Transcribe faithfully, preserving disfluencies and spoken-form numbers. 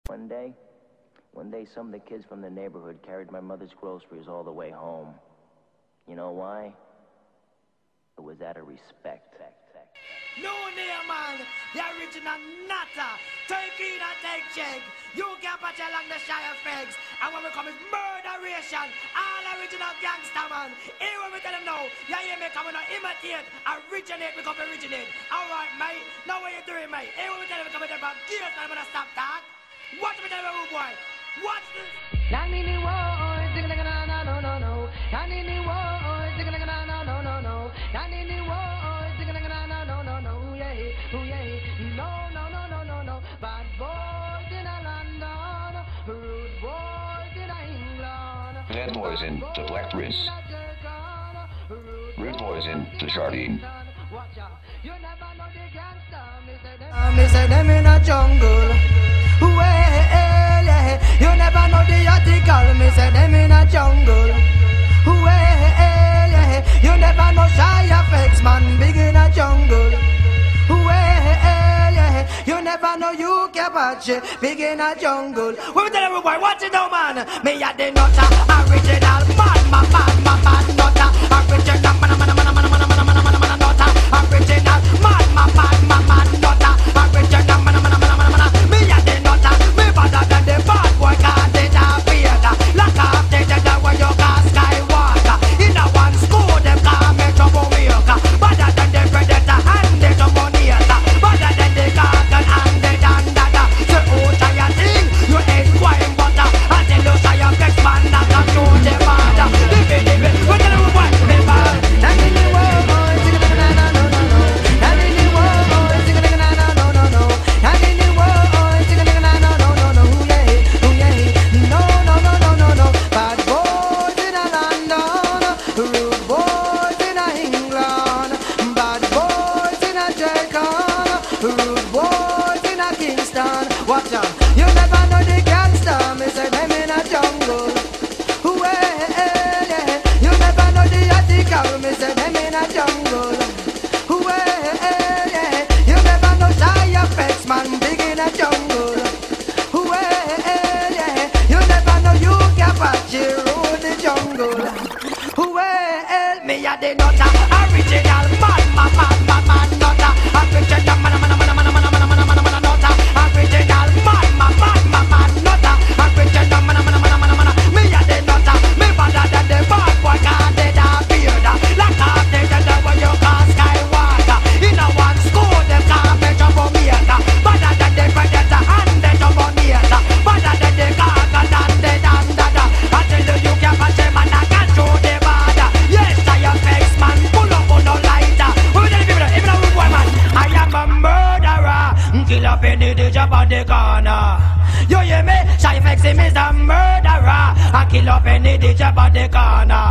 One day, one day some of the kids from the neighborhood carried my mother's groceries all the way home. You know why? It was out of respect. No name, man. The original Nata. Take in and take check. You can't patch along the Shire Fegs. And when we come is murderation. All original gangster, man. Here when we tell them no. You hear me coming to imitate. Originate, we come to originate. Alright, mate. Now what you doing, mate? Here when we tell them we come to about gears, man. I'm gonna stop that. Watch me tell them, rude boy. Watch this. Yanini wo, zing na na no no no. Yanini wo, zing na na no no no no. Yanini wo, zing na na no no no no. Yeah, oh yeah. No no no no no no. Bad boys in a London, rude boys in a England. Bad boys in the Black Prince. Rude boys in the Jardine. You never know the gangster, Me say them in a jungle. Well, you never know the article. Me say them in a jungle. Well, you never know shy effects, man. Big in a jungle. Well, you never know you can watch it. Big in a jungle. When we tell everybody, watch it now, man. Me a the nutter, original man, man, man, man, man, nutter, original man, man, man, man, man, man, man, man, man, nutter, original man, man, man, man, man, nutter, original man, man, man, man, man, man. Me a the nutter, me better than the bad boy, can't take a beard. Lock up the dead when you cast Skywalker. In a one school, them call me troublemaker. Better than the predator and the dominator. Better than the garden and the dandada. So who try a thing? You ain't quite butter. I tell you, try a flex man, not a show the father. Live it, live it, we're gonna move on, live on. And in the world, sing it, na na no no no. And in the world, sing it, na na no no no. And in the world, sing it, na na no no no. Yeah, oh yeah. No no no no no no. Bad boys in a London, rude boys in a England, bad boys in a Jamaica, rude boys in a Kingston. Watch out, you never know the gangster. Me say them in a jungle. Well, yeah, you never know the article. Me say them in a jungle. Well, yeah, you never know shy effects, man. Big in a jungle. Well, yeah, you never know you can watch it rule the jungle. Well, me a the nutter, original man, man, man, man, man, nutter, original man, man, man, man, man, man, man, man, man, man, nutter, original man, man, man, man, man, nutter, original man, man, man, man, man, man. Me a the nutter, me better than the bad boy, can't take a beard. Lock up the dead when you call Skywalker. In a one school, them call me troublemaker. Better than the predator and the dominator. Better than the garden and the dandada. I tell you, you can't patch him and I can't show the border. Yes, I am face man, pull up on no lighter. Who tell the people, even a rude boy man, I am a murderer. Kill up any DJ on the corner. You hear me? Shy Flex him is a murderer. I kill up any DJ on the corner.